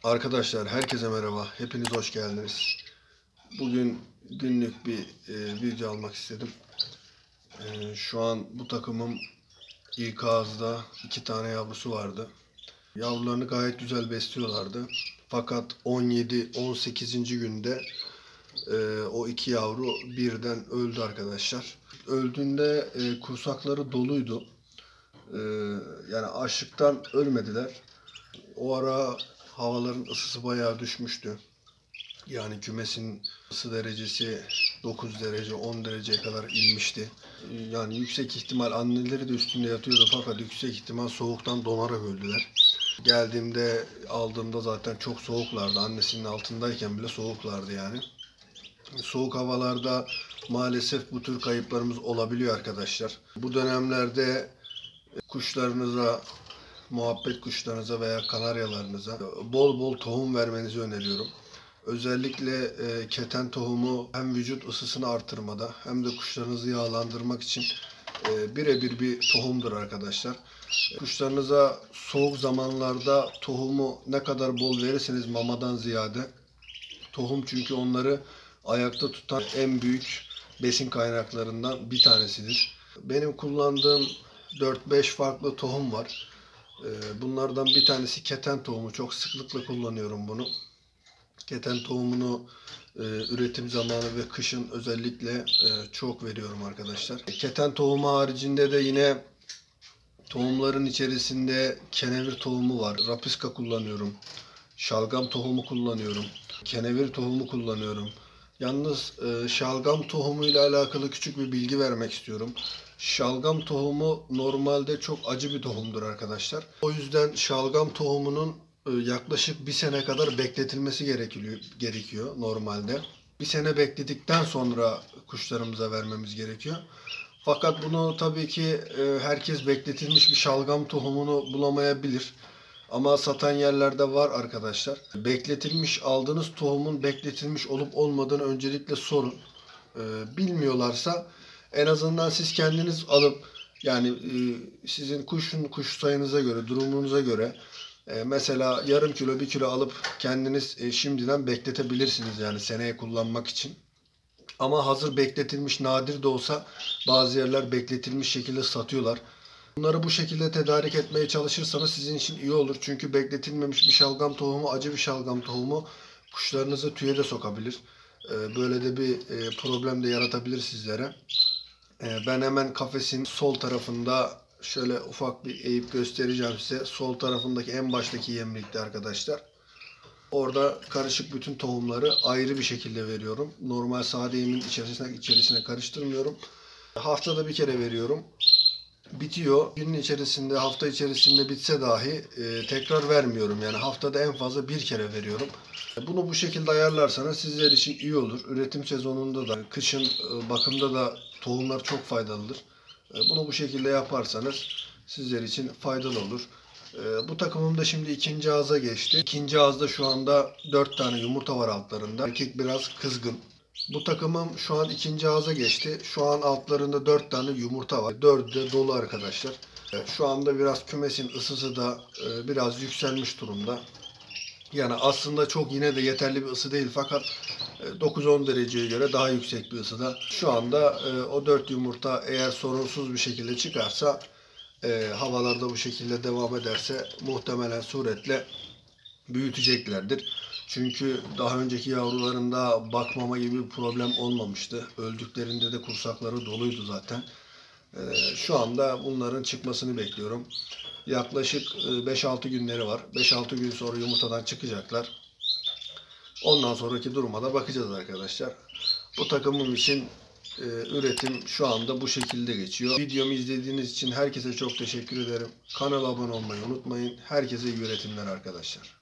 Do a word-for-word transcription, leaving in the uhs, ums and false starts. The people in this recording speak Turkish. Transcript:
Arkadaşlar herkese merhaba. Hepiniz hoş geldiniz. Bugün günlük bir e, video almak istedim. E, şu an bu takımım ilk ağızda iki tane yavrusu vardı. Yavrularını gayet güzel besliyorlardı. Fakat on yedi on sekizinci günde e, o iki yavru birden öldü arkadaşlar. Öldüğünde e, kursakları doluydu. E, yani açlıktan ölmediler. O ara havaların ısısı bayağı düşmüştü. Yani kümesin ısı derecesi dokuz derece on dereceye kadar inmişti. Yani yüksek ihtimal anneleri de üstünde yatıyordu fakat yüksek ihtimal soğuktan donarak öldüler. Geldiğimde aldığımda zaten çok soğuklardı. Annesinin altındayken bile soğuklardı yani. Soğuk havalarda maalesef bu tür kayıplarımız olabiliyor arkadaşlar. Bu dönemlerde kuşlarınıza, muhabbet kuşlarınıza veya kanaryalarınıza bol bol tohum vermenizi öneriyorum. Özellikle e, keten tohumu hem vücut ısısını artırmada hem de kuşlarınızı yağlandırmak için e, birebir bir tohumdur arkadaşlar. Kuşlarınıza soğuk zamanlarda tohumu ne kadar bol verirseniz mamadan ziyade, tohum çünkü onları ayakta tutan en büyük besin kaynaklarından bir tanesidir. Benim kullandığım dört beş farklı tohum var. Bunlardan bir tanesi keten tohumu. Çok sıklıkla kullanıyorum bunu. Keten tohumunu e, üretim zamanı ve kışın özellikle e, çok veriyorum arkadaşlar. Keten tohumu haricinde de yine tohumların içerisinde kenevir tohumu var. Rapiska kullanıyorum. Şalgam tohumu kullanıyorum. Kenevir tohumu kullanıyorum. Yalnız e, şalgam tohumu ile alakalı küçük bir bilgi vermek istiyorum. Şalgam tohumu normalde çok acı bir tohumdur arkadaşlar. O yüzden şalgam tohumunun e, yaklaşık bir sene kadar bekletilmesi gerekiyor, gerekiyor normalde. Bir sene bekledikten sonra kuşlarımıza vermemiz gerekiyor. Fakat bunu tabii ki e, herkes bekletilmiş bir şalgam tohumunu bulamayabilir. Ama satan yerlerde var arkadaşlar. Bekletilmiş aldığınız tohumun bekletilmiş olup olmadığını öncelikle sorun. Ee, bilmiyorlarsa en azından siz kendiniz alıp yani e, sizin kuşun kuş sayınıza göre, durumunuza göre e, mesela yarım kilo, bir kilo alıp kendiniz e, şimdiden bekletebilirsiniz yani seneye kullanmak için. Ama hazır bekletilmiş nadir de olsa bazı yerler bekletilmiş şekilde satıyorlar. Bunları bu şekilde tedarik etmeye çalışırsanız sizin için iyi olur. Çünkü bekletilmemiş bir şalgam tohumu, acı bir şalgam tohumu kuşlarınızı tüye de sokabilir. Böyle de bir problem de yaratabilir sizlere. Ben hemen kafesin sol tarafında şöyle ufak bir eğip göstereceğim size. Sol tarafındaki en baştaki yemlikte arkadaşlar. Orada karışık bütün tohumları ayrı bir şekilde veriyorum. Normal sade yemin içerisine, içerisine karıştırmıyorum. Haftada bir kere veriyorum. Bitiyor. Günün içerisinde, hafta içerisinde bitse dahi e, tekrar vermiyorum. Yani haftada en fazla bir kere veriyorum. Bunu bu şekilde ayarlarsanız sizler için iyi olur. Üretim sezonunda da, kışın e, bakımda da tohumlar çok faydalıdır. E, bunu bu şekilde yaparsanız sizler için faydalı olur. E, bu takımım da şimdi ikinci ağza geçti. İkinci ağızda şu anda dört tane yumurta var altlarında. Erkek biraz kızgın. Bu takımım şu an ikinci ağza geçti. Şu an altlarında dört tane yumurta var. dördü de dolu arkadaşlar. Şu anda biraz kümesin ısısı da biraz yükselmiş durumda. Yani aslında çok yine de yeterli bir ısı değil fakat dokuz on dereceye göre daha yüksek bir ısıda. Şu anda o dört yumurta eğer sorunsuz bir şekilde çıkarsa, havalarda bu şekilde devam ederse muhtemelen suretle büyüteceklerdir. Çünkü daha önceki yavrularında bakmama gibi bir problem olmamıştı. Öldüklerinde de kursakları doluydu zaten. Ee, şu anda bunların çıkmasını bekliyorum. Yaklaşık beş altı günleri var. beş altı gün sonra yumurtadan çıkacaklar. Ondan sonraki duruma da bakacağız arkadaşlar. Bu takımım için e, üretim şu anda bu şekilde geçiyor. Videomu izlediğiniz için herkese çok teşekkür ederim. Kanala abone olmayı unutmayın. Herkese iyi üretimler arkadaşlar.